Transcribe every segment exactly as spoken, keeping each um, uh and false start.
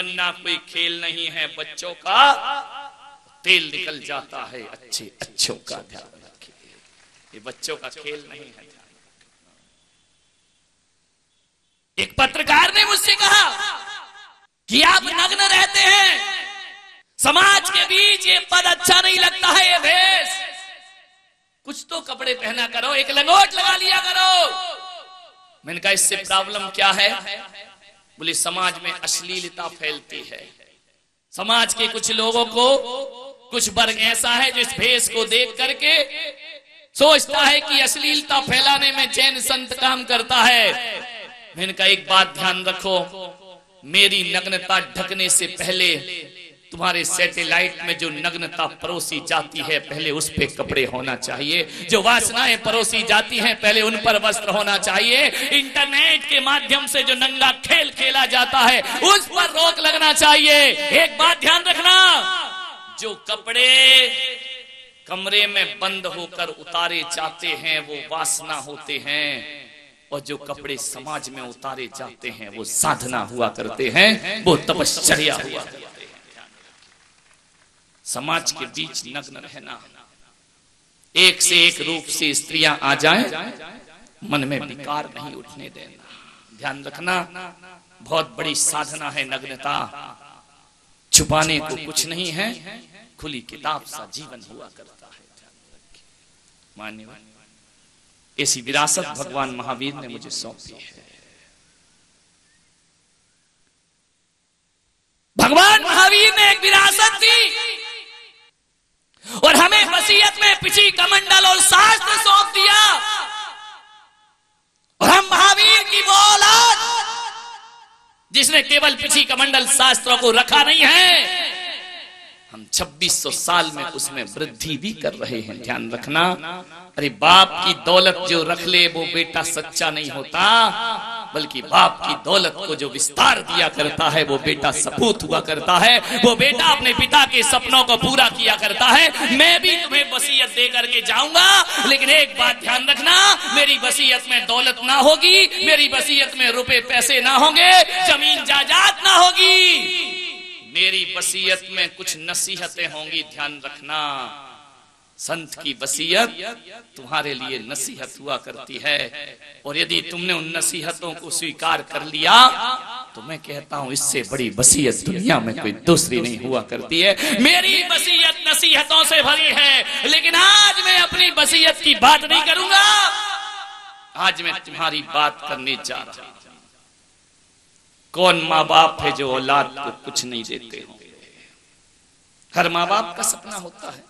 बनना कोई खेल नहीं है, बच्चों का तेल निकल जाता है अच्छे अच्छों का ध्यान रखिए, ये बच्चों का खेल नहीं है। एक पत्रकार ने मुझसे कहा कि आप नग्न रहते हैं, समाज के बीच ये पद अच्छा नहीं लगता है, ये भेष, कुछ तो कपड़े पहना करो, एक लंगोट लगा लिया करो। मैंने कहा इससे प्रॉब्लम क्या है? बोले समाज में अश्लीलता फैलती है, समाज के कुछ लोगों को, कुछ वर्ग ऐसा है जो इस भेष को देख करके सोचता है कि अश्लीलता फैलाने में जैन संत काम करता है। मैंने कहा एक बात ध्यान रखो, मेरी नग्नता ढकने से पहले तुम्हारे सैटेलाइट में जो नग्नता परोसी जाती है पहले उस पे कपड़े होना चाहिए, जो वासनाएं परोसी जाती हैं पहले उन पर वस्त्र होना चाहिए, इंटरनेट के माध्यम से जो नंगा खेल खेला जाता है उस पर रोक लगना चाहिए। एक बात ध्यान रखना, जो कपड़े कमरे में बंद होकर उतारे जाते हैं वो वासना होते हैं, और जो कपड़े समाज में उतारे जाते हैं वो साधना हुआ करते हैं, वो तपश्चर्या हुआ करते हैं। समाज के बीच नग्न रहना, एक से एक रूप से स्त्रियां आ जाएं, मन में विकार नहीं उठने देना। ध्यान रखना, बहुत बड़ी साधना है नग्नता, छुपाने को कुछ नहीं है, खुली किताब सा जीवन हुआ करता है। मान्यवर, ऐसी विरासत भगवान महावीर ने मुझे सौंपी है। भगवान महावीर ने एक विरासत दी और हमें वसीयत में पिछी कमंडल और शास्त्र सौंप दिया, और हम महावीर की वो औलाद जिसने केवल पिछी कमंडल शास्त्रों को रखा नहीं है, हम छब्बीस सौ साल में उसमें वृद्धि भी कर रहे हैं। ध्यान रखना, अरे बाप की दौलत जो रख ले वो बेटा सच्चा नहीं होता, बल्कि बाप की दौलत को जो विस्तार दिया करता है वो बेटा सपूत हुआ करता है, वो बेटा अपने पिता के सपनों को पूरा किया करता है। मैं भी तुम्हें वसीयत दे करके जाऊंगा, लेकिन एक बात ध्यान रखना, मेरी वसीयत में दौलत ना होगी, मेरी वसीयत में रुपए पैसे ना होंगे, जमीन जायदाद ना होगी, मेरी वसीयत में कुछ नसीहतें होंगी। ध्यान रखना, संत की वसीयत तुम्हारे लिए नसीहत हुआ करती है, और यदि तुमने उन नसीहतों को स्वीकार कर लिया तो मैं कहता हूं इससे बड़ी वसीयत दुनिया में कोई दूसरी नहीं हुआ करती है। मेरी वसीयत नसीहतों से भरी है, लेकिन आज मैं अपनी वसीयत की बात नहीं करूंगा, आज मैं तुम्हारी बात करने जा रहा हूं। कौन माँ बाप है जो औलाद को कुछ नहीं देते होंगे? हर माँ बाप का सपना होता है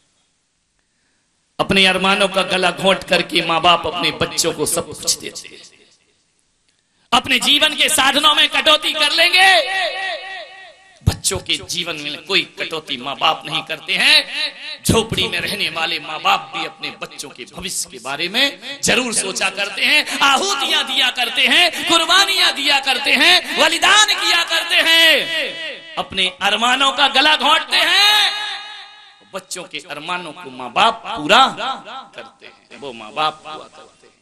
अपने अरमानों का गला घोंट करके माँ बाप अपने बच्चों को सब कुछ देते हैं, अपने जीवन के साधनों में कटौती कर लेंगे, बच्चों के जीवन में कोई कटौती माँ बाप नहीं करते हैं। झोपड़ी में रहने वाले माँ बाप भी अपने बच्चों के भविष्य के बारे में जरूर सोचा करते हैं, आहुतियां दिया करते हैं, कुर्बानियां दिया करते हैं, बलिदान किया करते हैं, अपने अरमानों का गला घोंटते हैं, बच्चों के अरमानों को माँ बाप पूरा करते हैं, वो माँ बाप हुआ करते हैं।